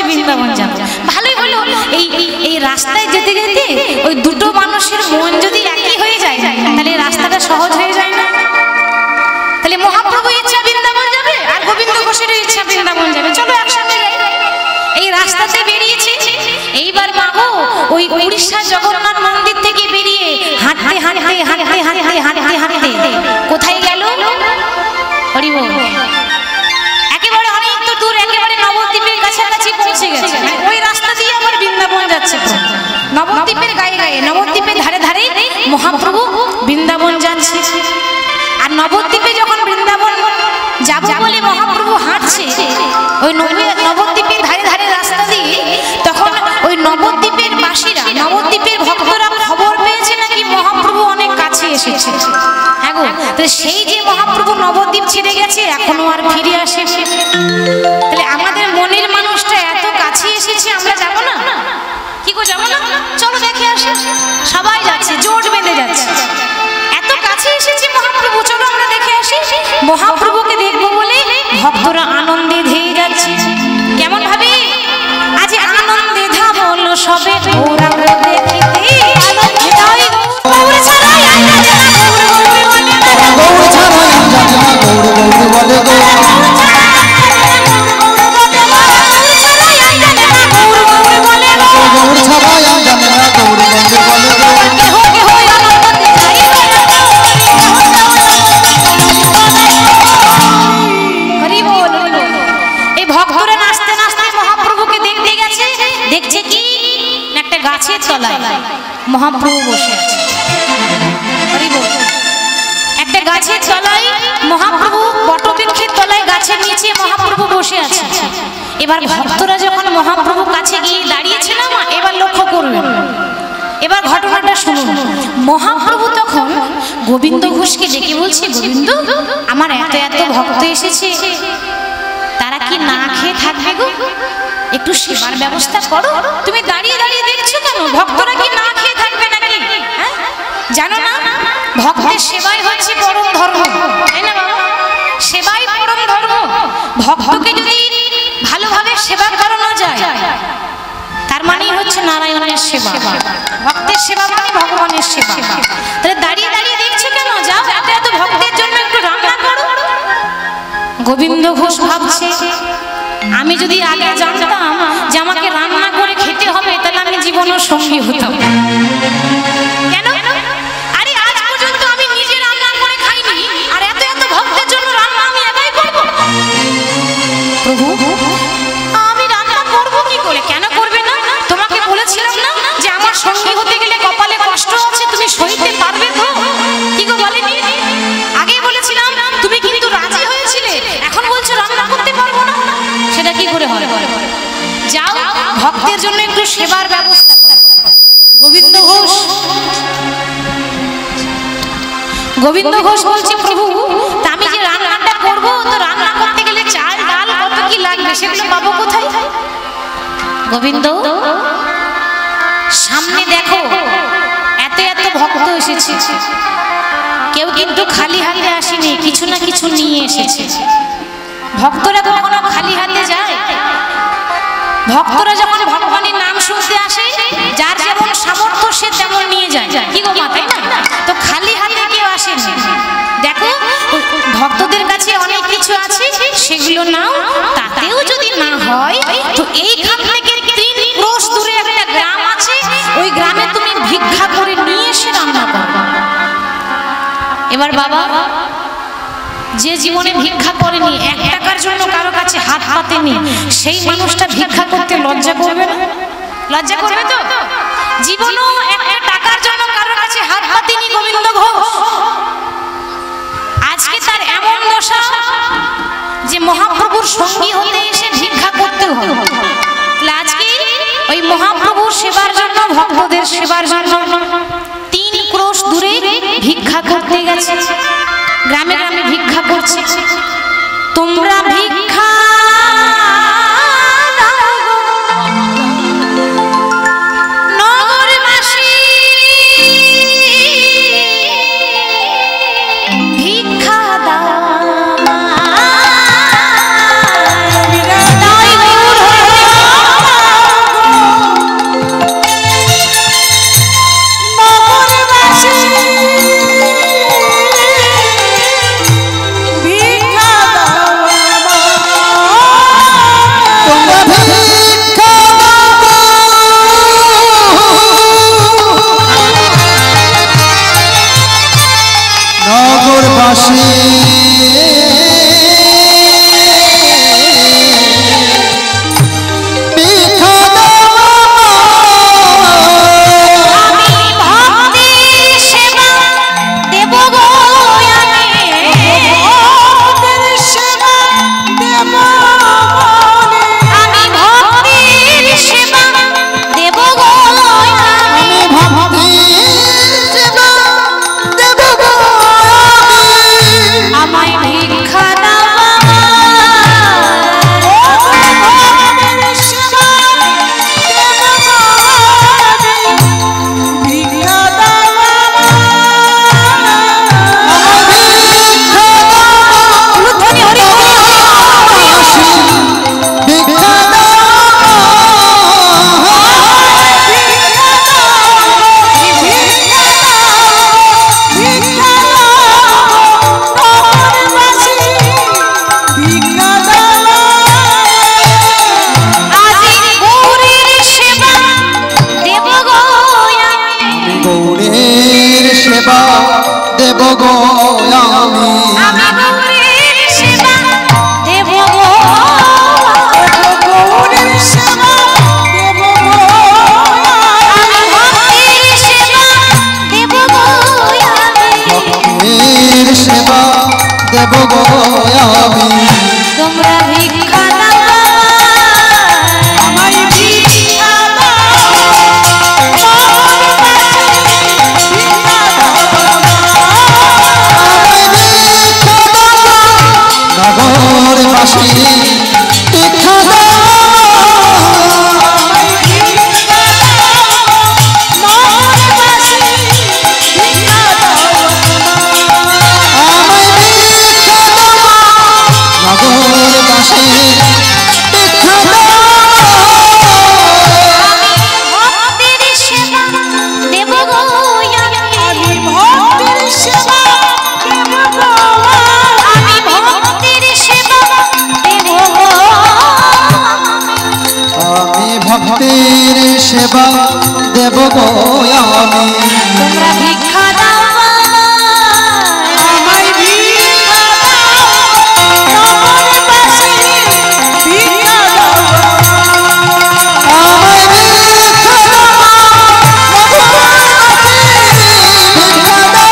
বৃন্দাবন যাব। ভালোই হলো, এই রাস্তায় যেতে যেতে ওই দুটো মানুষের মন যদি একই হয়ে যায় তাহলে রাস্তাটা সহজ হয়ে যায় না? তাহলে মহাপ্রভু ইচ্ছা বৃন্দাবন যাবে আর গোবিন্দ ঘোষের ইচ্ছা বৃন্দাবন যাবে, চলো একসাথে যাই। এই রাস্তাতে বেরিয়েছে। এইবার মাগো ওই উড়িষ্যার জগন্নাথ মন্দির থেকে বেরিয়ে হাঁটতে হাঁটতে হাঁটতে হাঁটতে হাঁটতে হাঁটতে কোথায় গেল? হরি বল। একেবারে অনেক তো দূর, একেবারে নবদ্বীপের কাছাকাছি পৌঁছে গেছে। ওই রাস্তা দিয়ে আমার বৃন্দাবন যাচ্ছে, নবদ্বীপের গায়ে গায়ে, নবদ্বীপের ধারে ধারে মহাপ্রভু বৃন্দাবন যাচ্ছে। আর নবদ্বীপে যখন বৃন্দাবন যাব বলে মহাপ্রভু হাঁটছে ওই নবদ্বীপের ধারে ধারে রাস্তা দিয়ে, তখন ওই নবদ্বীপের বাসীরা, নবদ্বীপের ভক্তরা খবর পেয়েছে নাকি মহাপ্রভু অনেক কাছে এসেছে। হ্যাঁ গো, তাহলে সেই যে মহাপ্রভু নবদ্বীপ ছেড়ে গেছে এখনো আর ফিরে আসে। তাহলে আমাদের মনের মানুষটা এত কাছে এসেছে, আমরা যাব না? কি গো, যাব না? চলো দেখে আসি। সবাই যাচ্ছে, জোট বেঁধে যাচ্ছে, এত কাছে এসেছে মহাপ্রভু, চলো আমরা দেখে আসি। মহাপ্রভুকে দেখবো বলে ভক্তরা আনন্দে ধেয়ে যাচ্ছে। কেমন ভাবে? আজ আনন্দে ধাবল সবে গৌরাঙ্গ দেখিতে, গৌর ছাড়াই আমরা জানা গৌর গৌর বলে, গৌর ছাড়াই আমরা জানা গৌর গৌর বলে, গাছের তলায় মহাপ্রভু বসে আছে। একটা গাছের তলায় মহাপ্রভু, বটবৃক্ষের তলায় গাছের নিচে মহাপ্রভু বসে আছে। এবার ভক্তরা যখন মহাপ্রভু কাছে গিয়ে দাঁড়িয়েছে না, এবার লক্ষ্য করবেন, এবার ঘটনাটা শুনুন। মহাপ্রভু তখন গোবিন্দ ঘোষকে ডেকে বলছে, গোবিন্দ, আমার এত এত ভক্ত এসেছে, তারা কি না খেয়ে থাকবে গো? একটু সেবার ব্যবস্থা করো। তুমি দাঁড়িয়ে দাঁড়িয়ে দেখছো কেন? ভক্তরা কি না খেয়ে থাকবে নাকি? জানো না ভক্তের সেবাই হচ্ছে পরম ধর্ম, তাই না বাবা? সেবাই পরম ধর্ম। ভক্তকে যদি ভালোভাবে সেবা করানো যায় তার মানেই হচ্ছে নারায়ণের সেবা। ভক্তের সেবা মানে ভগবানের সেবা। তাহলে দাঁড়িয়ে দাঁড়িয়ে দেখছো কেন? যাও এত এত ভক্তের জন্য একটু রান্না করো। গোবিন্দ ঘোষ ভাবছে, আমি যদি আগে জানতাম যে আমাকে রান্না করে খেতে হবে তাহলে আমি জীবনের সঙ্গী হতাম। কেন? আরে আজ পর্যন্ত আমি নিজে রান্না করে খাইনি, আর এত এত ভক্তের জন্য রান্না আমি একাই করব? প্রভু, আমি রান্না করব কি করে? কেন করবে না? তোমাকে বলেছিলাম না যে আমার সঙ্গী হতে গেলে কপালে কষ্ট আছে, তুমি সইতে পারবে তো? কি গো বলেনি? আগেই বলেছিলাম, তুমি কিন্তু রাজি হয়েছিলে, এখন বলছো রান্না করতে পারবো না। সেটা কি করে হয়? যাও ভক্তের জন্য একটু সেবার ব্যবস্থা করো। গোবিন্দ ঘোষ বলছে, প্রভু, তা আমি যে রান্নাটা করবো, তো রান্না করতে গেলে চাল ডাল কত কি লাগবে, সেগুলো পাবো কোথায়? গোবিন্দ, সামনে দেখো এত এত ভক্ত এসেছে, কেউ কিন্তু খালি হাতে আসেনি, কিছু না কিছু নিয়ে এসেছে। ভক্তরা কখনো খালি হাতে যায়? ভক্তরা যখন ভগবানের নাম শুনতে আসে, যার যেমন সামর্থ্য সে তেমন নিয়ে যায়। কি গো মা, তাই না? তো খালি হাতে কেউ আসেনি। দেখো ভক্তদের কাছে অনেক কিছু আছে, সেগুলো নাও। তাতেও যদি না হয় তো এইখান থেকে 3 ক্রোশ দূরে একটা গ্রাম আছে, ওই গ্রামে তুমি ভিক্ষা করে নিয়ে এসে রান্না করো। এবার বাবা, যে জীবনে ভিক্ষা করেনি, 1 টাকার জন্য কারো কাছে হাত পাতেনি, সেই মানুষটা ভিক্ষা করতে লজ্জা করবে না? লজ্জা করবে তো? জীবনও 1 টাকার জন্য কারো কাছে হাত পাতেনি গোবিন্দ ঘোষ, আজকে তার এমন দশা যে মহাপ্রভুর সঙ্গী হতে এসে ভিক্ষা করতে হবে। আজকে ওই মহাপ্রভুর সেবার জন্য, ভক্তদের সেবার জন্য 3 ক্রোশ দূরে ভিক্ষা করতে গেছে। গ্রামে গ্রামে ভিক্ষা করছে। তোমরা ভিক্ষা নগরবাসী, ভিক্ষা দাও। নগরবাসী সেবা দেব গো আমি তোমরা ভিক্ষা দাও আমায় ভিক্ষা দাও নগর বাসী ভিক্ষা দাও আমায় ভিক্ষা দাও নগর বাসী ভিক্ষা দাও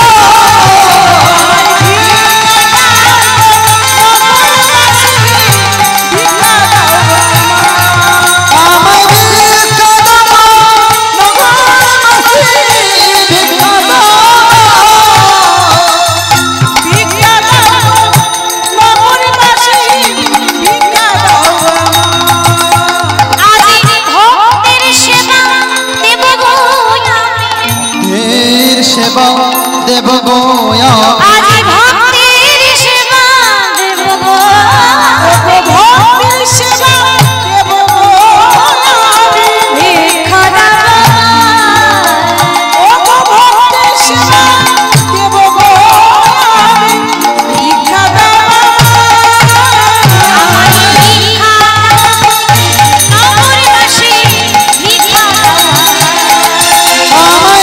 সেবা দেব গো আজি ভক্তির সেবা দেব গো ভক্তির সেবা দেব গো ভিক্ষা দাও ও ভক্তির সেবা দেব গো ভিক্ষা দাও আমায় ভিক্ষা নগরবাসী ভিক্ষা দাও আমায়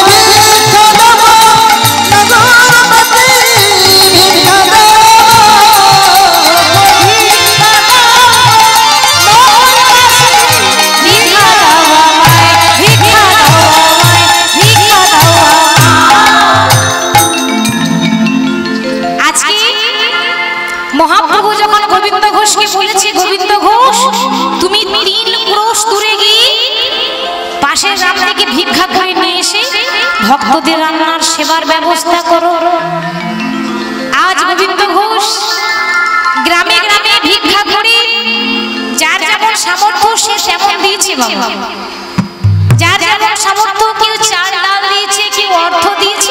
মহাপ্রভু যখন গোবিন্দ ঘোষকে বলেছে, গোবিন্দ ঘোষ তুমি 3 ক্রোশ দূরে গিয়ে পাশের গ্রাম থেকে ভিক্ষা করে নিয়ে এসে ভক্তদের রান্নার সেবার ব্যবস্থা করো। আজ গোবিন্দ ঘোষ গ্রামে গ্রামে ভিক্ষা করে যার যেমন সামর্থ্য সে তেমন দিয়েছে বাবা। যার যেমন সামর্থ্য, কেউ চাল ডাল দিয়েছে, কেউ অর্থ দিয়েছে।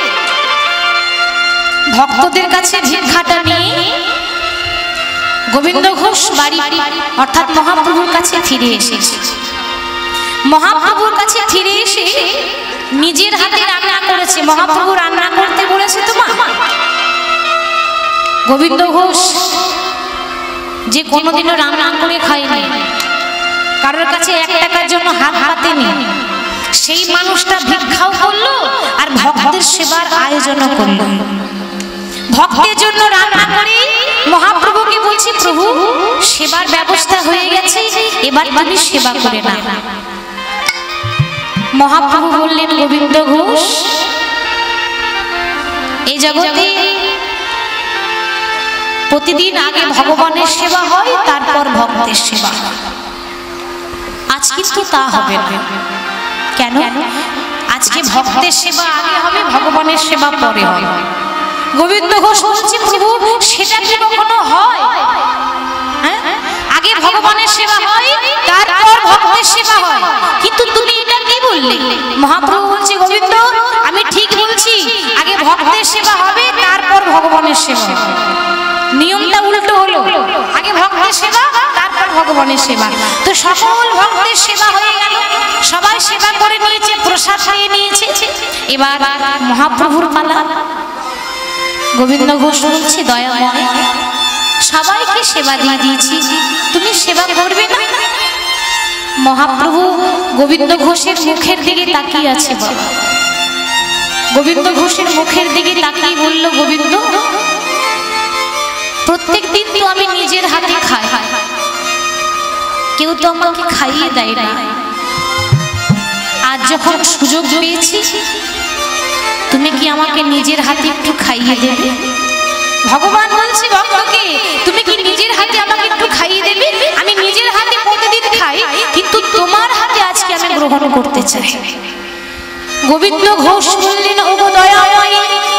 ভক্তদের কাছে ভিক্ষাটা নিয়ে গোবিন্দ ঘোষ বাড়ি অর্থাৎ মহাপ্রভুর কাছে ফিরে এসেছে। মহাপ্রভুর কাছে ফিরে এসে নিজের হাতে রান্না করেছে। মহাপ্রভু রান্না করতে বলেছে তোমার। গোবিন্দ ঘোষ যে কোনোদিনও রান্না করে খায়নি, কারোর কাছে 1 টাকার জন্য হাত পাতেনি, সেই মানুষটা ভিক্ষাও করলো আর ভক্তের সেবার আয়োজনও করলো। ভক্তের জন্য রান্না করি, মহাপ্রভুকে বলছি প্রভু সেবার ব্যবস্থা হয়ে গেছে, এবার তুমি সেবা করে না। মহাপ্রভু বললেন গোবিন্দ ঘোষ, এই জগতে প্রতিদিন আগে ভগবানের সেবা হয়, তারপর ভক্তের সেবা হয়। আজ কিন্তু তা হবে না। কেন? আজকে ভক্তের সেবা আগে হবে, ভগবানের সেবা পরে হবে। গোবিন্দ ঘোষ বলছে প্রভু সেটা কি কখনো হয়? আগে ভগবানের সেবা হয়, তারপর ভক্তের সেবা হয়, কিন্তু তুমি এটা কি বললে? মহাপ্রভু বলছে গোবিন্দ আমি ঠিক বলছি, আগে ভক্তের সেবা হবে, তারপর ভগবানের সেবা হবে। নিয়মটা উল্টো হলো, আগে ভক্তের সেবা, তারপর ভগবানের সেবা। তো সকল ভক্তের সেবা হয়ে গেল, সবাই সেবা করে নিয়েছে, প্রসাদ খেয়ে নিয়েছে, এবার মহাপ্রভুর পালা। গোবিন্দ ঘোষ বলছে দয়াময় সবাইকে সেবা দিয়ে দিয়েছি, তুমি সেবা করবে না? মহাপ্রভু গোবিন্দ ঘোষের মুখের দিকে তাকিয়ে আছে। গোবিন্দ ঘোষের মুখের দিকে তাকিয়ে বলল গোবিন্দ প্রত্যেক দিন তো আমি নিজের হাতে খাই, কেউ তো আমাকে খাইয়ে দেয় না, আজ যখন সুযোগ পেয়েছি তুমি কি আমাকে নিজের হাতে একটু খাইয়ে দেবে? ভগবান বলছে ভক্তকে তুমি কি নিজের হাতে আমাকে একটু খাইয়ে দেবে? আমি নিজের হাতে প্রতিদিন খাই, কিন্তু তোমার হাতে আজকে আমি গ্রহণ করতে চাই। গোবিন্দ ঘোষ বললেন ওগো দয়াময়,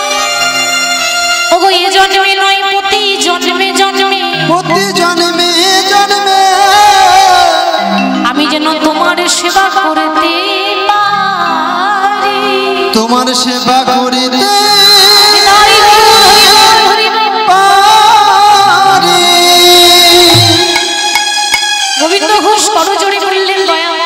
ওগো এ জন্মে নয় প্রতি জন্মে জন্মে, প্রতি জন্মে জন্মে আমি যেন তোমার সেবা করতে পারি, তোমার সেবা করিতে গোবিন্দ ঘোষ করজোড়ে বললেন দয়াময়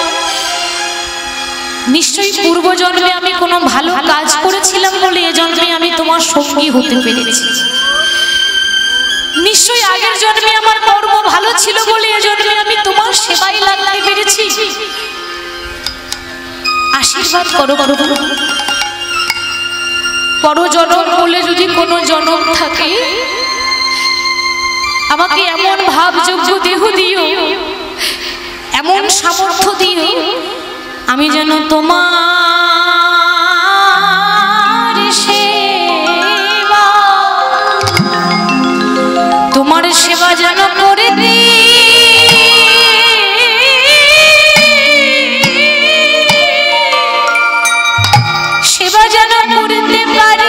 নিশ্চয়ই পূর্ব জন্মে আমি কোনো ভালো কাজ করেছিলাম বলে এ জন্মে আমি তোমার সঙ্গী হতে পেরেছি, নিশ্চয়ই আগের জন্মে আমার কর্ম ভালো ছিল বলে এ জন্মে আমি তোমার সেবায় লাগতে পেরেছি, আশীর্বাদ করো প্রভু। পর জন্ম বলে যদি কোনো জন্ম থাকে আমাকে এমন ভাবযোগ্য দেহ দিও, এমন সামর্থ্য দিও আমি যেন তোমার সেবা, তোমার সেবা যেন করে দিই, সেবা যেন করতে পারি।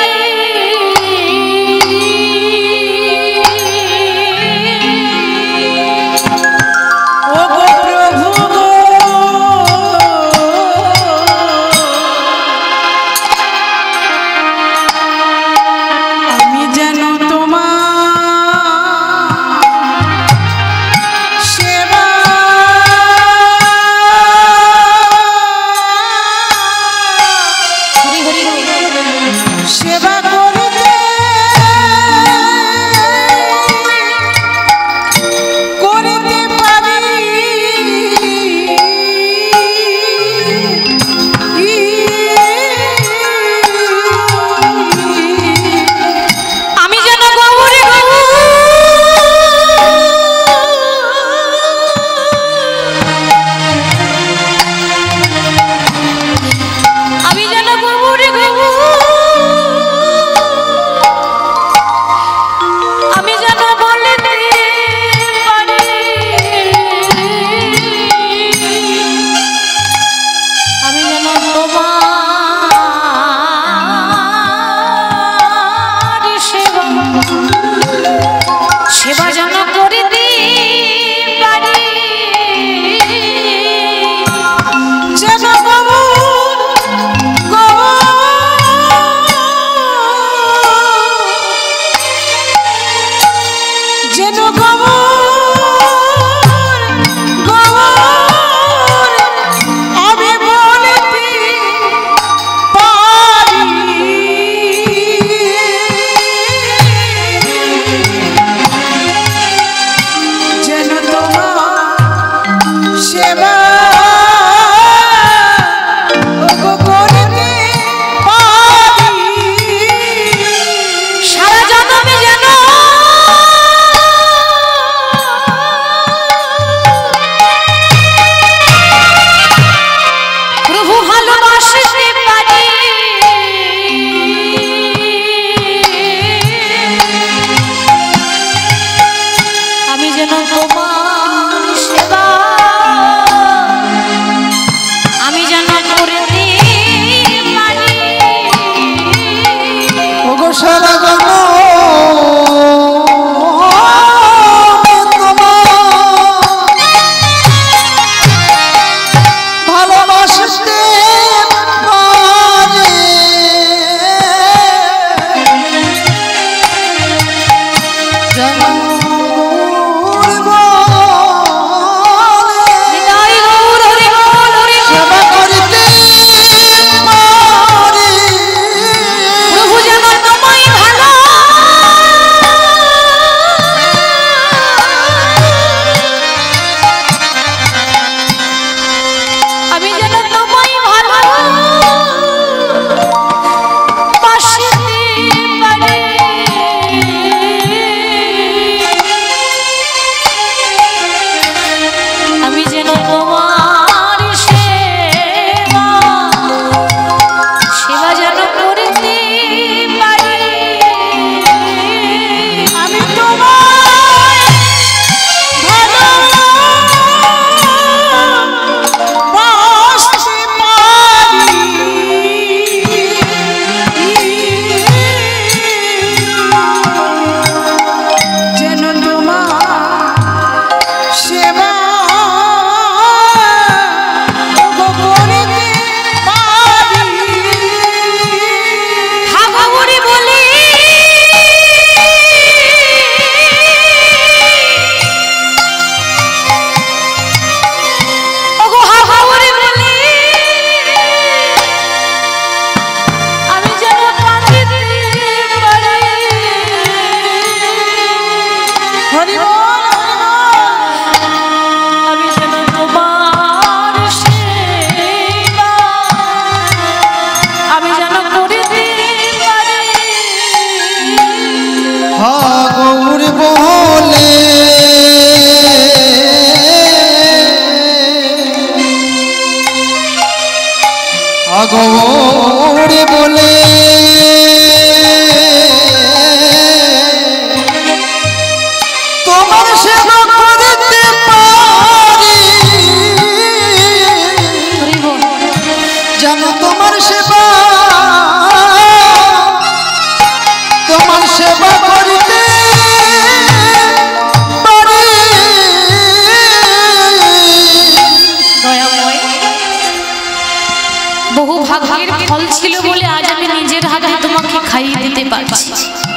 সারা ছিল বলে আজ আমি নিজের হাতে তোমাকে খাইয়ে দিতে পারছি।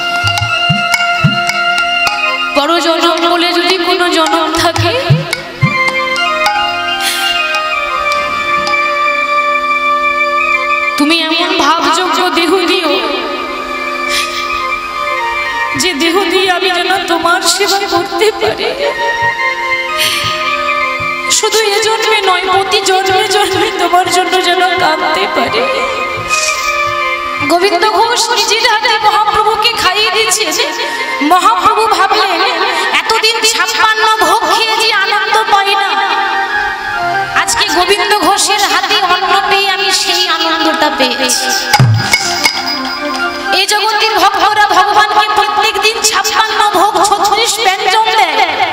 বড় জনম বলে যদি কোনো জনম থাকে, তুমি এমন ভাবযোগ্য দেহ দিও যে দেহ দিয়ে আমি যেন তোমার সেবা করতে পারি। শুধু এ জন্মে নয়, প্রতি জন্মে জন্মে তোমার জন্য যেন কাঁদতে পারি। গোবিন্দ ঘোষ নিজের হাতে মহাপ্রভুকে খাইয়ে দিচ্ছে। মহাপ্রভু ভাবলেন এতদিন 56 ভোগ খেয়ে যে আনন্দ পাই না, আজকে গোবিন্দ ঘোষের হাতে অন্ন পেয়ে আমি সেই আনন্দটা পেয়েছি। এই জগতের ভক্তরা ভগবানকে প্রত্যেক দিন 56 ভোগ 36 ব্যঞ্জন দেয়।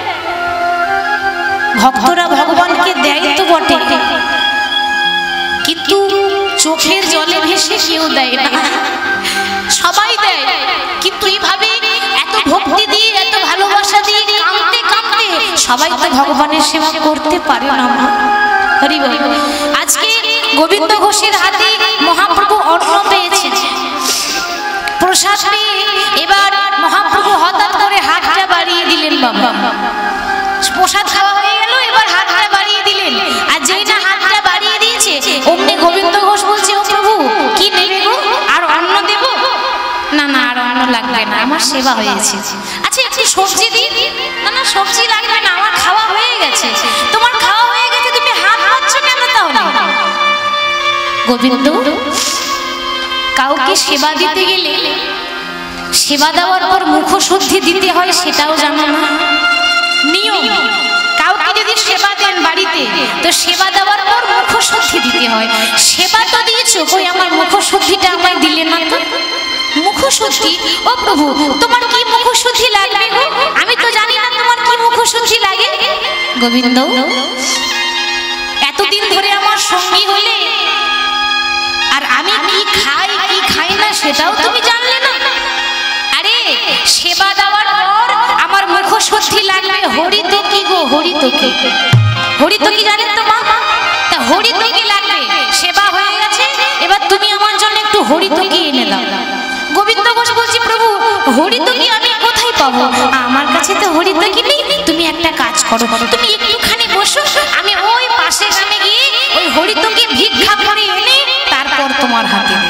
ভক্তরা ভগবানকে দেয় তো বটে, কিন্তু চোখের জলে ভেসে কেউ দেয় না। সবাই দেয়, কিন্তু এইভাবে এত ভক্তি দিয়ে এত ভালোবাসা দিয়ে কাঁদতে কাঁদতে সবাই তো ভগবানের সেবা করতে পারে না। হরি বল। আজকে গোবিন্দ ঘোষের হাতে মহাপ্রভু অন্ন পেয়েছে, প্রসাদ পেয়ে এবার মহাপ্রভু হঠাৎ করে হাতটা বাড়িয়ে দিলেন। বাবা প্রসাদ খাওয়া হয়ে গেল, এবার হাতটা বাড়িয়ে দিলেন। আর যেই না হাতটা বাড়িয়ে দিয়েছে অমনি গোবিন্দ ঘোষ বলছে, ও প্রভু কি নেবে গো, আর অন্ন দেব? না না, আর অন্ন লাগবে না, আমার সেবা হয়েছে। আচ্ছা একটু সবজি দিই? না না, সবজি লাগবে না, আমার খাওয়া হয়ে গেছে। তোমার খাওয়া হয়ে গেছে, তুমি হাত পাচ্ছ কেন তাহলে? গোবিন্দ কাউকে সেবা দিতে গেলে সেবা দেওয়ার পর মুখশুদ্ধি দিতে হয় সেটাও জানো না? নিয়ম, কাউকে যদি সেবা দেন বাড়িতে তো সেবা দেওয়ার পর মুখশুদ্ধি দিতে হয়। সেবা তো দিয়েছো, কই আমার মুখশুদ্ধিটা আমায় দিলে না তো? মুখশুদ্ধি? ও প্রভু তোমার কি মুখশুদ্ধি লাগবে গো? আমি তো জানি না তোমার কি মুখশুদ্ধি লাগে। গোবিন্দ এতদিন ধরে আমার সঙ্গী হলে আর আমি কি খাই কি খাই না সেটাও তুমি জানলে না। আরে সেবা দেওয়ার পর আমার মুখশুদ্ধি লাগবে। হরি তো কি গো, হরি তো কি? হরি তো কি জানেন তো মা? তা হরি তো কি লাগবে? সেবা হয়ে গেছে, এবার তুমি আমার জন্য একটু হরি তো কি এনে দাও। গোবিন্দ ঘোষ বলছি, প্রভু হরি তো কি আমি কোথায় পাবো? আমার কাছে তো হরি তো কি নেই। তুমি একটা কাজ করো, তুমি একটুখানি বসো, আমি ওই পাশে গ্রামে গিয়ে ওই হরি তো কি ভিক্ষা করে এনে তারপর তোমার হাতে দেব।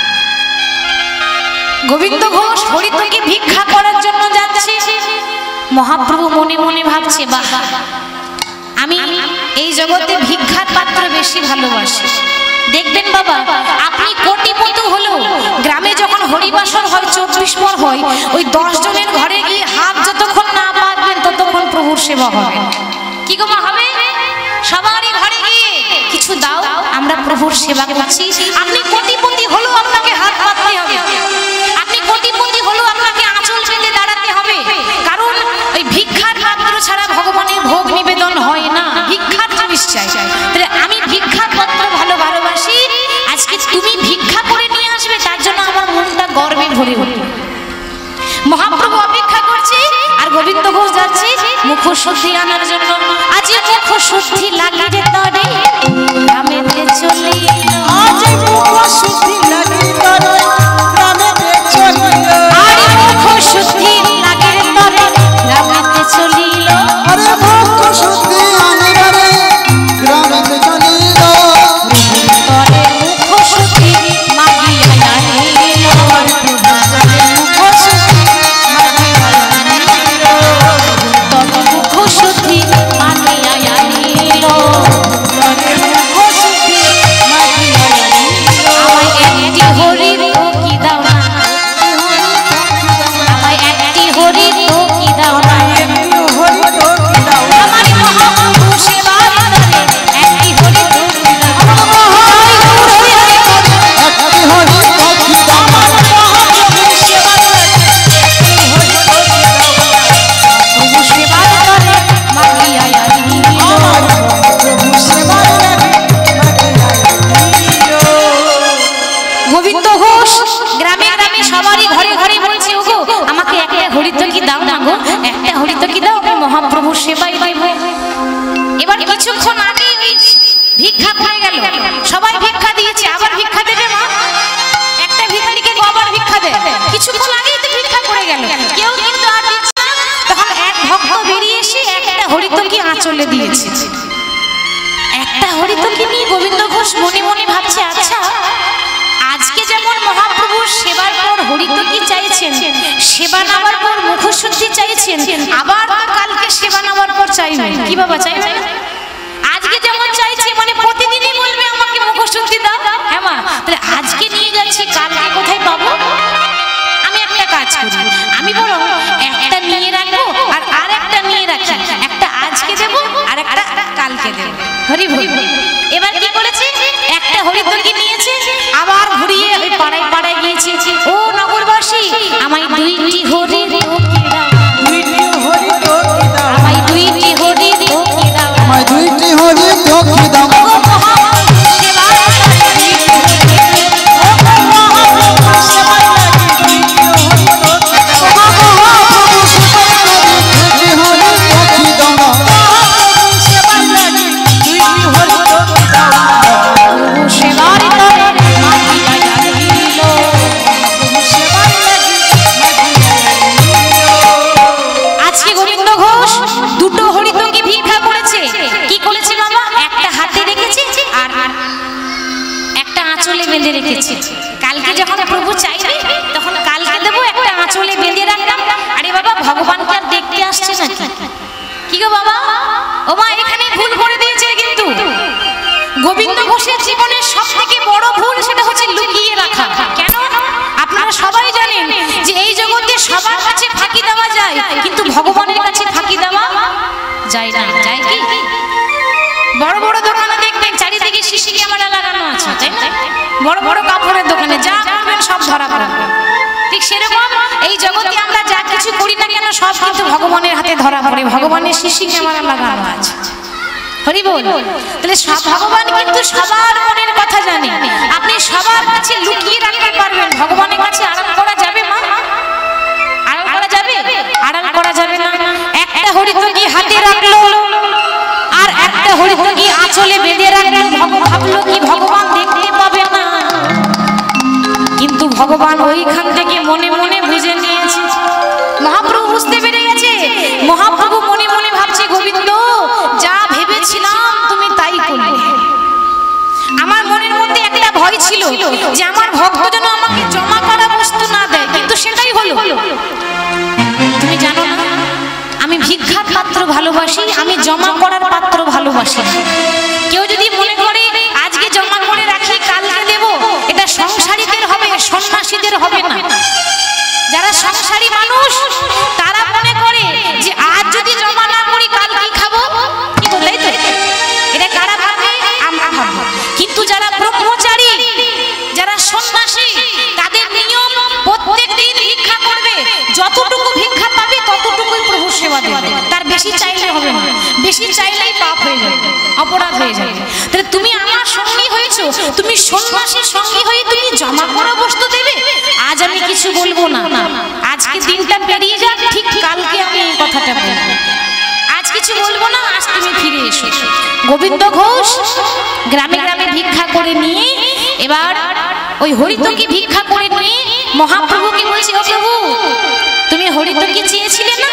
গোবিন্দ ঘোষ হরি তো কি ভিক্ষা করার জন্য যাচ্ছে। মহাপ্রভু মনে মনে ভাবছে, বাহ আমি এই জগতে ভিক্ষার পাত্র বেশি ভালোবাসি। দেখবেন বাবা, আপনি কোটিপতি হলেও গ্রামে যখন হরিবাসর হয় 24 পর হয়, ওই 10 জনের ঘরে গিয়ে হাত যতক্ষণ না পাতবেন ততক্ষণ প্রভুর সেবা হবে। কি গো মা, হবে? সবারই ঘরে গিয়ে কিছু দাও, আমরা প্রভুর সেবা করছি। আপনি কোটিপতি হলেও আপনাকে হাত পাততে হবে, আপনি কোটিপতি হলেও আপনাকে আঁচল পেতে দাঁড়াতে হবে। কারণ ওই ভিক্ষার পাত্র ছাড়া ভগবানের ভোগ নিবেদন হয় না, ভিক্ষার জিনিস চাই। তাহলে আমি ভিক্ষার পাত্র ভালোবাসি। আজকে তুমি ভিক্ষা করে নিয়ে আসবে, তার জন্য আমার মনটা গর্বে ভরে উঠবে। মহাপ্রভু অপেক্ষা করছে আর গোবিন্দ ঘোষ যাচ্ছে মুখশুদ্ধি আনার জন্য। আজ মুখশুদ্ধি লাগে তরে গ্রামেতে চলে এলো, আজ মুখশুদ্ধি লাগে তরে গ্রামেতে চলে এলো, আর মুখশুদ্ধি লাগে তরে গ্রামেতে চলে এলো, আরে মুখশুদ্ধি আনিবারে গ্রামেতে চলে এলো, তরে মুখশুদ্ধি মাগিয়া আনিলো, তরে মুখশুদ্ধি মাগিয়া আনিলো, তরে মুখশুদ্ধি মাগিয়া আনিলো। আমায় একটি হরি তো কি দাও না, আমায় একটি হরি তো কি দাও না, একটু হরি তো কি দাও না, আমার মহাপ্রভু সেবার তরে একটি হরি তো কি দাও না, একটি হরি পাখি দাও, আমার মহাপ্রভু সেবার তরে একটু হরি তো কি দাও না, প্রভু সেবার তরে মাগিয়া আনিলো। আমার প্রভু সেবার তরে মাগিয়া আনিলো। গোবিন্দ ঘোষ গ্রামে গ্রামে সবারই ঘরে ঘরে বলছে, ওগো আমাকে একটা হরিতকি দাও না গো, একটা হরিতকি দাও, আমি মহাপ্রভুর সেবাই দেব। এবার কিছুক্ষণ আগে ওই ভিক্ষা হয়ে গেল, সবাই ভিক্ষা দিয়েছে, আবার ভিক্ষা দেবে মা? কিছুক্ষণ আগেই তো ভিক্ষা করে গেল, কেউ কিন্তু আর দিচ্ছে না। তখন এক ভক্ত বেরিয়ে এসে একটা হরিতকি আঁচলে দিয়েছে। একটা হরিতকি নিয়ে গোবিন্দ ঘোষ মনে মনে ভাবছে, আচ্ছা আজকে যেমন মহাপ্রভু সেবার পর হরিতকি চাইছেন, সেবা নেওয়ার পর মুখশুদ্ধি চাইছেন, আবার কালকে সেবা নেওয়ার পর চাইবেন কি বাবা? চাইবেন আজকে যেমন চাইছে, মানে প্রতিদিনই বলবে আমাকে মুখশুদ্ধি দাও। হ্যাঁ মা, তাহলে আজকে নিয়ে যাচ্ছি, কালকে কোথায় পাবো? আমি একটা কাজ করি, আমি বরং একটা নিয়ে রাখবো আর আরেকটা নিয়ে রাখি, একটা আজকে দেবো আর একটা কালকে দেবো। হরি বল। এবার কি করেছে, একটা হরিতকি নিয়েছে, আবার ঘুরিয়ে ওই পাড়ায় পাড়ায় গিয়েছে, ও নগরবাসী আমায় দুইটি হরি আমায় দুইটি হরি আমায় দুইটি হরি দক্ষি দাও। কালকে যখন প্রভু চাইবে তখন কালকে দেবো, একটা আঁচলে বেঁধে রাখলাম। আরে বাবা, ভগবানকে আর দেখতে আসছে নাকি? কি গো বাবা, ও মা এখানে ভুল করে দিয়েছে কিন্তু। গোবিন্দ ঘোষের জীবনের সব থেকে বড় ভুল সেটা হচ্ছে লুকিয়ে রাখা। কেন? আপনারা সবাই জানেন যে এই জগতে সবার কাছে ফাঁকি দেওয়া যায়, কিন্তু ভগবানের কাছে ফাঁকি দেওয়া যায় না। যায় কি? বড় বড় দোকানে দেখবেন চারিদিকে সিসি ক্যামেরা লাগানো আছে, তাই না? বড় বড় কাপড়ের দোকানে যা করবেন সব ধরা পড়বে। ঠিক সেরকম এই জগতে আমরা যা কিছু করি না কেন সব কিন্তু ভগবানের হাতে ধরা পড়ে, ভগবানের সিসি ক্যামেরা লাগানো আছে। হরি বল। তাহলে সব ভগবান কিন্তু সবার মনের কথা জানে। আপনি সবার কাছে লুকিয়ে রাখতে পারবেন, ভগবানের কাছে আড়াল করা যাবে মা? আড়াল করা যাবে? আড়াল করা যাবে না। একটা হরিতকি হাতে রাখলো আর একটা হরিতকি আঁচলে বেঁধে রাখলো, ভাবলো কি ভগবান দেখতে পাবে না, কিন্তু ভগবান ওইখান থেকে মনে মনে বুঝে নিয়েছে। মহাপ্রভু বুঝতে পেরে গেছে। মহাপ্রভু মনে মনে ভাবছে, গোবিন্দ যা ভেবেছিলাম তুমি তাই করলে। আমার মনের মধ্যে একটা ভয় ছিল যে আমার ভক্ত যেন আমাকে জমা করা বস্তু না দেয়, কিন্তু সেটাই হলো। তুমি জানো না, আমি ভিক্ষার পাত্র ভালোবাসি, আমি জমা করার পাত্র ভালোবাসি। কেউ যদি মনে করে আজকে জমা করে রাখি কালকে দেব, এটা সংসারীদের হবে, সন্ন্যাসীদের হবে না। যারা সংসারী মানুষ তারা মনে করে যে আজ যদি জমা না করি কাল কি খাবো, কি বলে তো এটা কারা ভাবে? আমরা ভাববো। কিন্তু যারা ব্রহ্মচারী, যারা সন্ন্যাসী, তাদের নিয়ম প্রত্যেক দিন ভিক্ষা করবে, যতটুকু ভিক্ষা পাবে ততটুকুই প্রভু সেবা দেবে, তার বেশি চাইলে হবে না। বেশি চাইলেই পাপ হয়ে যাবে, অপরাধ হয়ে যাবে। তাহলে তুমি আমার সঙ্গী হয়েছো, তুমি সন্ন্যাসীর সঙ্গী হয়ে তুমি জমা করা বস্তু দেবে। আজ আমি কিছু বলবো না, আজকে দিনটা পেরিয়ে যাক, ঠিক কালকে আমি এই কথাটা বলবো। আজ কিছু বলবো না, আজ তুমি ফিরে এসো। গোবিন্দ ঘোষ গ্রামে গ্রামে ভিক্ষা করে নিয়ে এবার ওই হরিতকি ভিক্ষা করে নিয়ে মহাপ্রভুকে বলছে, ও প্রভু তুমি হরিতকি চেয়েছিলে না,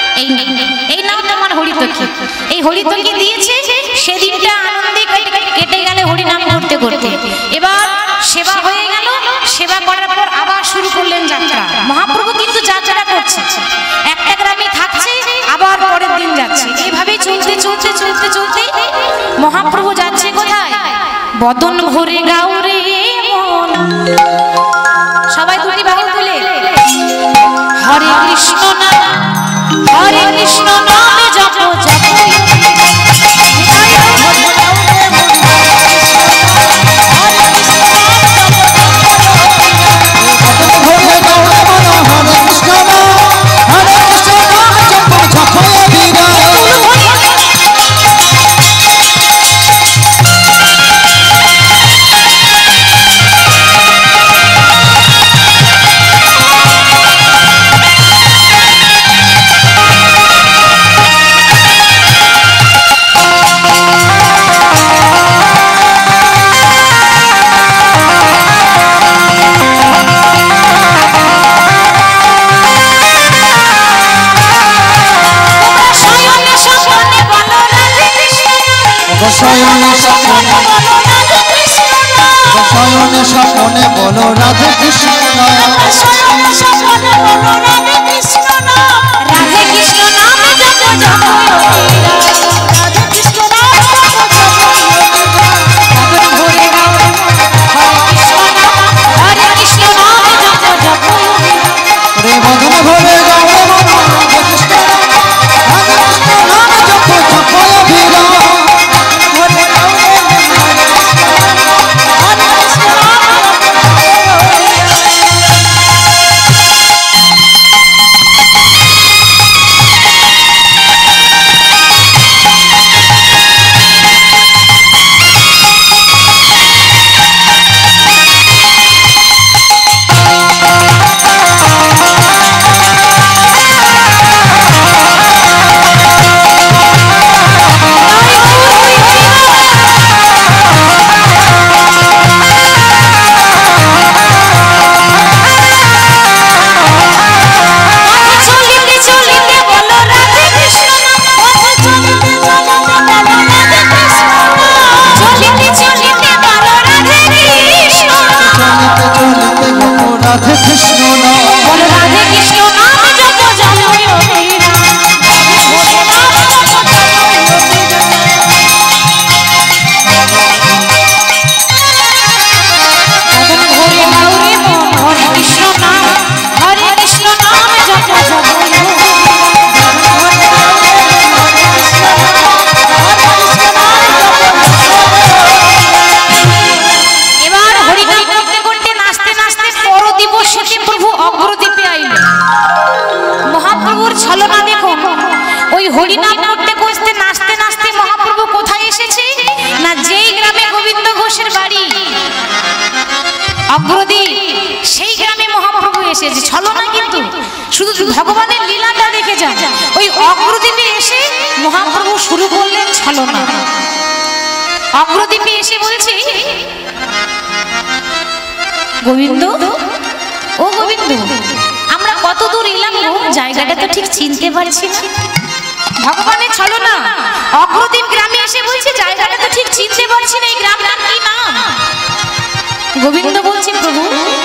এই নাও তোমার হরিতকি। এই হরিতকি দিয়েছে। সেদিনটা আনন্দে কেটে গেলে হরিনাম করতে করতে। এবার সেবা হয়ে গেল, সেবা করার পর আবার শুরু করলেন যাত্রা। মহাপ্রভু কিন্তু যাত্রা করছে, একটা গ্রামে থাকছে আবার পরের দিন যাচ্ছে, এইভাবেই চলতে চলতে চলতে চলতে মহাপ্রভু যাচ্ছে কোথায়? বদন ভরে গাউরে মন। সবাই দুটি বাহু তুলে হরে কৃষ্ণ নাম, হরে কৃষ্ণ নামে জপ জপ। শয়নে স্বপনে শয়নে স্বপনে বলো রাধে কৃষ্ণ নাম রাধে কৃষ্ণ নাম জপ জপ ভরে গাও হরে কৃষ্ণ নাম জপ জপ রে মদন ভরে গাও রাধে কৃষ্ণ নাম জপ জপ অভিরাম রাধে কৃষ্ণ নাম বলো রাধে কৃষ্ণ নাম জপ জপ মদন ভরে গাও রে মন হরে কৃষ্ণ নাম জপ জপ এবার হরিনাম করতে করতে নাচতে নাচতে পরদিবসে প্রভু অগ্রদ্বীপে আইলেন। মহাপ্রভুর ছলনা দেখুন, ওই হরিনাম করতে করতে নাচতে নাচতে মহাপ্রভু কোথায় এসেছে না যেই গ্রামে গোবিন্দ ঘোষের বাড়ি অগ্রদ্বীপ, সেই গ্রামে মহাপ্রভু এসেছে। ছলনা কিন্তু শুধু ভগবানের লীলাটা দেখে যান। ওই অগ্রদ্বীপে এসে মহাপ্রভু শুরু করলেন ছলনা। অগ্রদ্বীপে এসে বলছি, গোবিন্দ ও গোবিন্দ, আমরা কত দূর এলাম গো, জায়গাটা তো ঠিক চিনতে পারছি না। ভগবানের ছলনা। অগ্রদ্বীপ গ্রামে এসে বলছে জায়গাটা তো ঠিক চিনতে পারছি না, এই গ্রামটার কি নাম? গোবিন্দ বলছে, প্রভু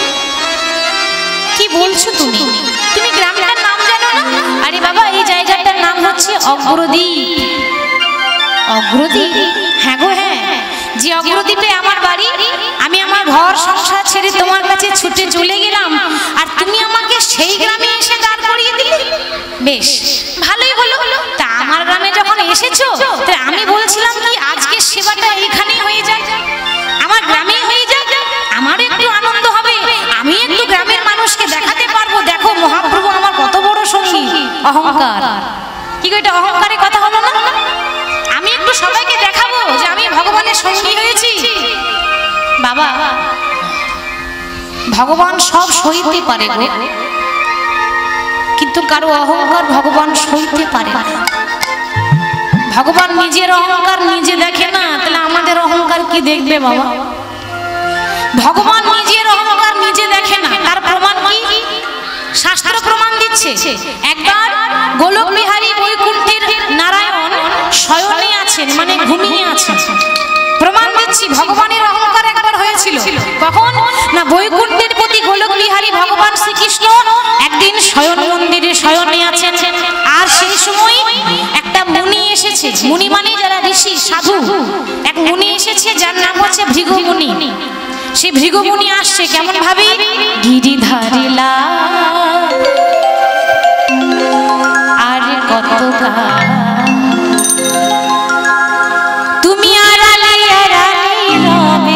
কি বলছো তুমি? তুমি গ্রামটার নাম জানো না? আরে বাবা, এই জায়গাটার নাম হচ্ছে অগ্রদ্বীপ। অগ্রদ্বীপ? হ্যাঁ গো হ্যাঁ, যে অগ্রদ্বীপে আমার বাড়ি, আমি আমার ঘর সংসার ছেড়ে তোমার কাছে ছুটে চলে গেলাম, আর তুমি আমাকে সেই গ্রামে এসে দাঁড় করিয়ে দিলে। বেশ ভালোই হলো। তা আমার গ্রামে যখন এসেছো, তা আমি বলছিলাম কি আজকে সেবাটা এইখানেই হয়ে যায়, আমার গ্রামেই হয়ে যায়, আমার একটু আনন্দ হবে, আমি একটু গ্রামের মানুষকে দেখাতে পারবো, দেখো মহাপ্রভু আমার কত বড় সঙ্গী। অহংকার, কি গো, এটা অহংকারের কথা হলো না? আমি একটু সবাইকে দেখাবো যে আমি ভগবানের সঙ্গী হয়েছি। বাবা, ভগবান সব সইতে পারে গো, কিন্তু কারো অহংকার ভগবান সইতে পারে না। ভগবান নিজের অহংকার নিজে দেখে না, তাহলে আমাদের অহংকার কি দেখবে বাবা? ভগবান নিজের অহংকার নিজে দেখে না, তার প্রমাণ কি? শাস্ত্র প্রমাণ দিচ্ছে। একবার গোলক বিহারী বৈকুণ্ঠের নারায়ণ শয়নে আছেন, মানে ঘুমিয়ে আছেন। প্রমাণ দিচ্ছি, ভগবানের অহংকার একবার হয়েছিল। কখন না বৈকুণ্ঠের প্রতি গোলক বিহারী ভগবান শ্রীকৃষ্ণ একদিন শয়ন মন্দিরে শয়নে আছেন, আর সেই সময় একটা মুনি এসেছে। মুনি মানে যারা ঋষি সাধু, এক মুনি এসেছে যার নাম হচ্ছে ভৃগু মুনি। সে ভৃগু মুনি আসছে কেমন ভাবে? গিরিধারিলা আর কত তুমি আড়ালে আড়ালে রবে,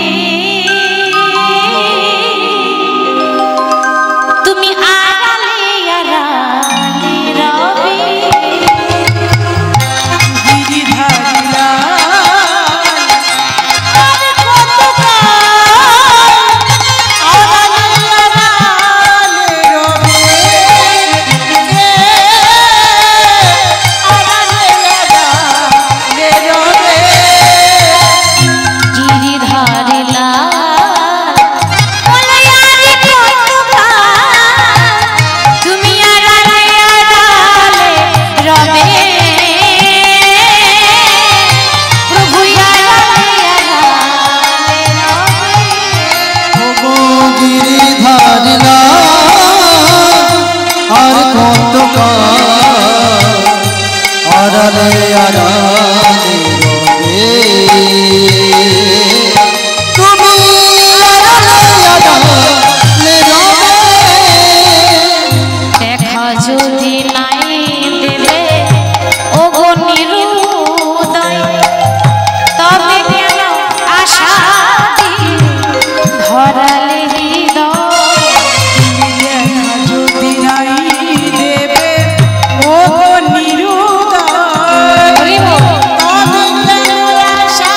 তুমি আড়ালে আড়ালে রবে। গিরিধারিলা অন্ধকার আড়ালে আড়ালে রবে তুমি আড়ালে আড়ালে রবে দেখা যদি নাই দেবে ওগো নিরুদয় তবে কেন আশা ধরালে হৃদয় যদি নাই দেবে ও নিরুদয় তবে কেন আশা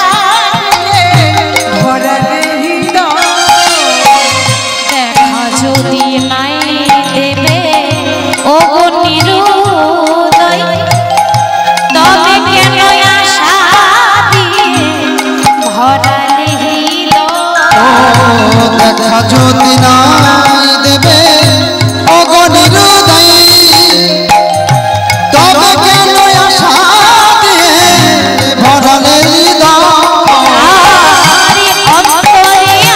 ভরালে হৃদয় দেখা যদি নাই দেবে ওগো নিরুদয় তবে কেন আশা ভরালে হৃদয় দেখা যদি নাই দেবে অগনিরুদয় তবে কেন আশা দিয়ে ভরালে হৃদয় আরে অন্তরিয়া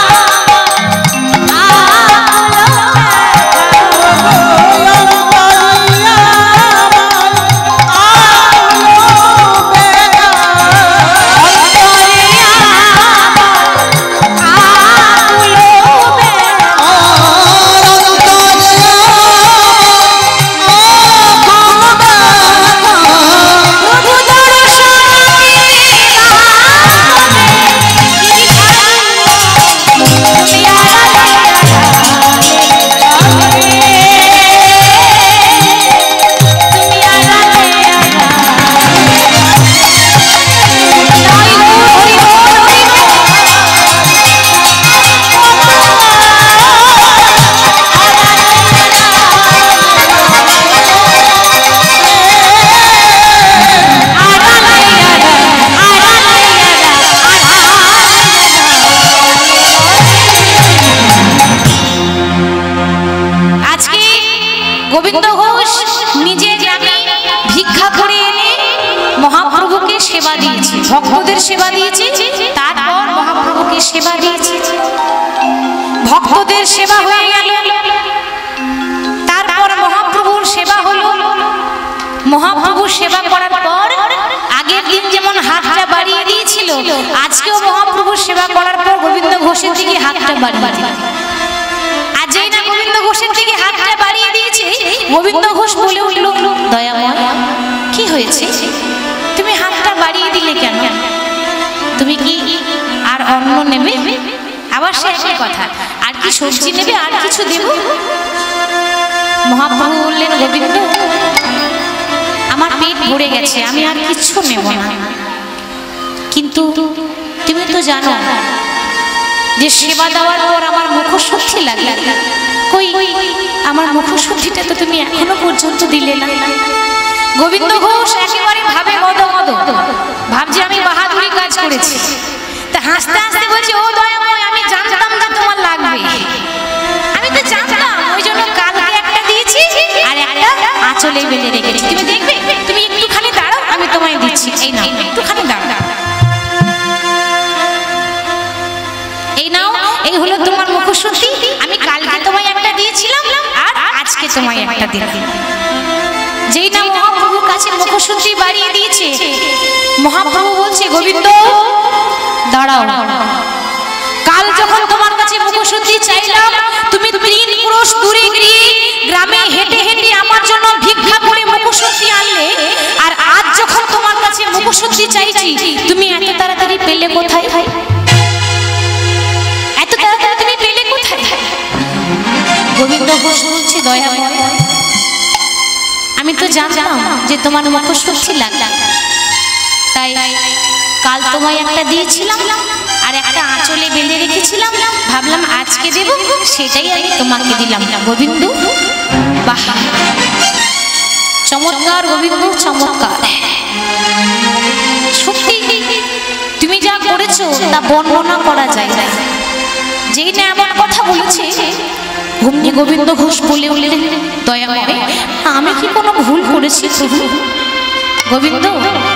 গোবিন্দ ঘোষ নিজে গ্রামে ভিক্ষা করে এনে মহাপ্রভুকে সেবা দিয়েছে, ভক্তদের সেবা দিয়েছে, তারপর মহাপ্রভুকে সেবা দিয়েছে। ভক্তদের সেবা হয়ে গেল, তারপর মহাপ্রভুর সেবা হলো। মহাপ্রভুর সেবা করার পর আগের দিন যেমন হাতটা বাড়িয়ে দিয়েছিল, আজকেও মহাপ্রভুর সেবা করার পর গোবিন্দ ঘোষের দিকে হাতটা বাড়িয়ে দিল। আর যেই না গোবিন্দ ঘোষের দিকে হাতটা বাড়িয়ে দিয়েছে, গোবিন্দ ঘোষ বলে উঠল, দয়াময় কি হয়েছে, তুমি হাতটা বাড়িয়ে দিলে কেন? তুমি কি আর অন্ন নেবে? আবার সে একই কথা, আর কি সবজি নেবে, আর কিছু দেব? মহাপ্রভু বললেন, গোবিন্দ আমার পেট ভরে গেছে, আমি আর কিছু নেব না। কিন্তু তুমি তো জানো যে সেবা দেওয়ার পর আমার মুখশুদ্ধি লাগে। কই আমার মুখশুদ্ধিটা তো তুমি এখনো পর্যন্ত দিলে না। গোবিন্দ ঘোষ একেবারে ভাবে মদ ভাবছে আমি বাহাদুরি কাজ করেছি। তা হাসতে হাসতে বলছে, ও দয়াময় আমি জানতাম না তোমার লাগবে, আমি তো জানতাম, ওই জন্য কালকে একটা দিয়েছি আর একটা আঁচলে বেঁধে রেখেছি। তুমি দেখবে, তুমি একটুখানি দাঁড়াও, আমি তোমায় দিচ্ছি, এই নাও একটুখানি দাঁড়াও, এই নাও, এই হলো তোমার মুখশুদ্ধি। আমি কালকে তোমায় একটা দিয়েছিলাম আর আজকে তোমায় একটা দিলাম। যেই না মহাপ্রভুর কাছে মুখশুদ্ধি বাড়িয়ে দিয়েছে, মহাপ্রভু বলছে, গোবিন্দ দাঁড়াও, কাল যখন তোমার কাছে মুখশুদ্ধি চাইলাম, তুমি 3 ক্রোশ দূরে গিয়ে গ্রামে হেঁটে হেঁটে আমার জন্য ভিক্ষা করে মুখশুদ্ধি আনলে, আর আজ যখন তোমার কাছে মুখশুদ্ধি চাইছি, তুমি এত তাড়াতাড়ি পেলে কোথায়? এত তাড়াতাড়ি তুমি পেলে কোথায়? গোবিন্দ ঘোষ বলছে, দয়াময় আমি তো জানতাম যে তোমার মুখশুদ্ধি লাগবে, তাই কাল তোমায় একটা দিয়েছিলাম আর একটা আঁচলে বেঁধে রেখেছিলাম, ভাবলাম আজকে দেব, সেটাই আমি তোমাকে দিলাম। গোবিন্দ বাহ, চমৎকার গোবিন্দ, চমৎকার। সত্যি তুমি যা করেছো তা বর্ণনা করা যায় না। যেই না এমন কথা বলেছে, অমনি গোবিন্দ ঘোষ বলে উঠলেন, দয়াময় আমি কি কোনো ভুল করেছি প্রভু? গোবিন্দ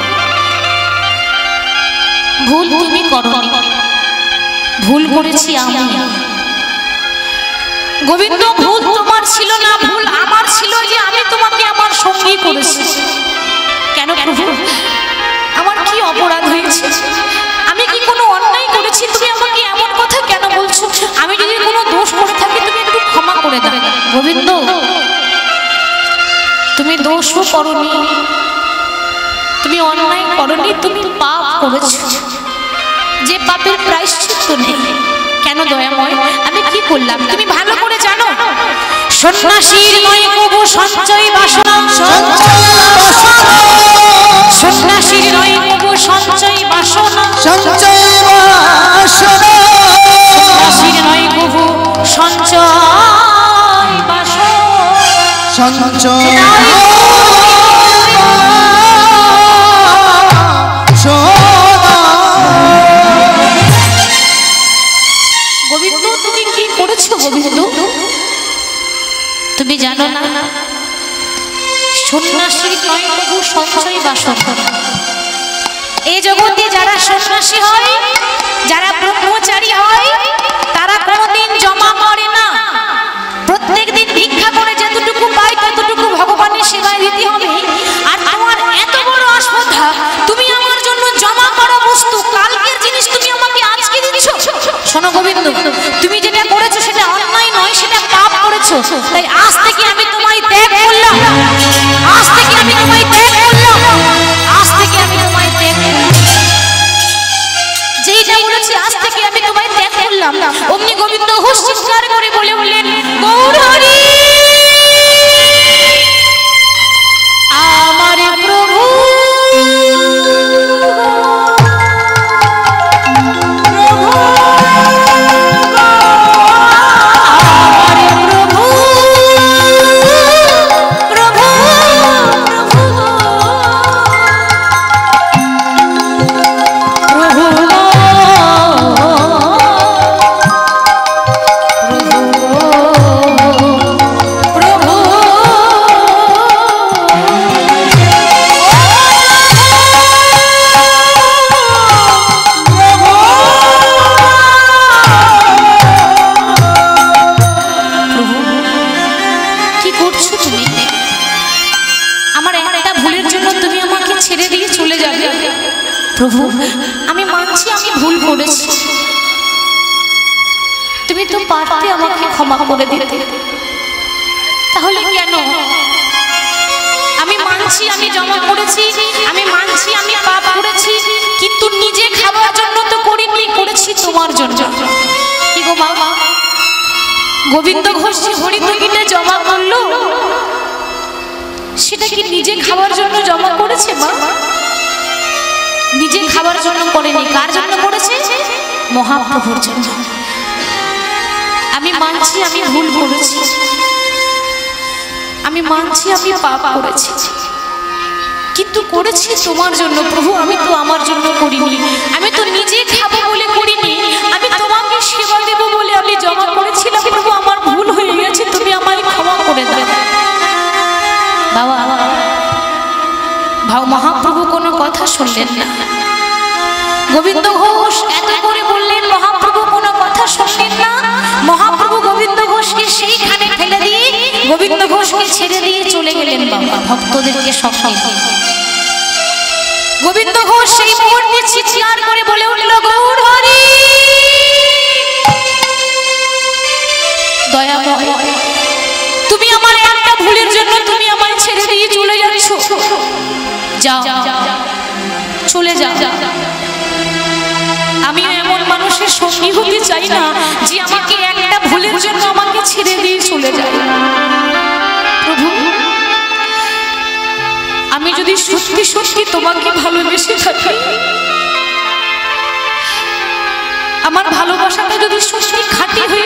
ভুল তুমি করোনি, ভুল করেছি আমি। গোবিন্দ ভুল তোমার ছিল না, ভুল আমার ছিল যে আমি তোমাকে আমার সঙ্গী করেছি। কেন প্রভু, আমার কি অপরাধ হয়েছে? আমি কি কোনো অন্যায় করেছি? তুমি আমাকে এমন কথা কেন বলছো? আমি যদি কোনো দোষ করে থাকি তুমি একটু ক্ষমা করে দাও। গোবিন্দ, তুমি দোষও করনি, তুমি অন্যায় করনি, তুমি পাপ করেছো, যে পাপের প্রায়শ্চিত্ত নেই। কেন দয়াময়, আমি কি করলাম তুমি ভালো করে জানো। সন্ন্যাসীর নয় কবু সঞ্চয় বাসনা, সন্ন্যাসীর নয় কবু সঞ্চয় বাসনা, সন্ন্যাসীর নয় কবু সঞ্চয় বাসনা। গোবিন্দ, তুমি কি করেছো? গোবিন্দ, তুমি জানো না সন্ন্যাসী নয় কবু সঞ্চয় বাসনা। এই জগতে যারা সন্ন্যাসী হয়, যারা ব্রহ্মচারী হয়, তারা কোনোদিন জমা করে না। প্রত্যেক দিন ভিক্ষা করে যতটুকু পাই ততটুকু ভগবানের সেবায় দিতে হবে। আর তোমার এত বড় আস্পর্ধা, তুমি আমার জন্য জমা করা বস্তু, কালকের জিনিস তুমি আমাকে আজকে দিচ্ছ। শোনো গোবিন্দ, তুমি যেটা করেছো সেটা অন্যায় নয়, সেটা পাপ করেছো। তাই আজ থেকে আমি তোমায় ত্যাগ করলাম, আজ থেকে আমি তোমায় ত্যাগ করলাম, আজ থেকে আমি তোমায় ত্যাগ করলাম। যেইটা বলেছি আজ থেকে আমি তোমায় ত্যাগ করলাম, অমনি গোবিন্দ হুশ চিৎকার করে বলে উঠলেন, গৌর হরি আমার প্রভু। প্রভু, আমি মানছি আমি ভুল করেছি, তুমি তো পারতে আমাকে ক্ষমা করে দিতে, তাহলে কেন? আমি মানছি আমি জমা করেছি, আমি মানছি আমি পাপ করেছি, কিন্তু নিজে খাবার জন্য তো করিনি, করেছি তোমার জন্য। কি গো মা, গোবিন্দ ঘোষ হরিতগীতে জমা করলো, সেটা কি নিজে খাবার জন্য জমা করেছে? মা, নিজে খাবার জন্য করেনি, কার জন্য করেছে? মহাপ্রভুর জন্য। আমি মানছি আমি ভুল করেছি, আমি মানছি আমি পাপ করেছি, কিন্তু করেছি তোমার জন্য প্রভু। আমি তো আমার জন্য করিনি, আমি তো নিজে খাবো বলে করিনি, আমি তোমাকে সেবা দেব বলে আমি জমা করেছিলাম। প্রভু, আমার ভুল হয়ে গেছে, তুমি আমায় ক্ষমা করে দাও। বাবা, মহাপ্রভু কোনো কথা শুনলেন না। গোবিন্দ ঘোষ এত করে বললেন, মহাপ্রভু কোনো কথা শুনলেন না। মহাপ্রভু গোবিন্দ ঘোষকে সেইখানে ফেলে দিয়ে, গোবিন্দ ঘোষকে ছেড়ে দিয়ে চলে গেলেন বাবা ভক্তদেরকে সঙ্গে। গোবিন্দ ঘোষ সেই মুহূর্তে চিৎকার করে বলে উঠল, গৌর হরি দয়াময়, তুমি আমার একটা ভুলের জন্য তুমি আমায় ছেড়ে দিয়ে চলে যাচ্ছ। যাও, চলে যাও। আমি এমন মানুষের সঙ্গী হতে চাই না যে আমাকে একটা ভুলের জন্য আমাকে ছেড়ে দিয়ে চলে যায়। প্রভু, আমি যদি সত্যি সত্যি তোমাকে ভালোবেসে থাকি, আমার ভালোবাসাটা যদি সত্যি খাঁটি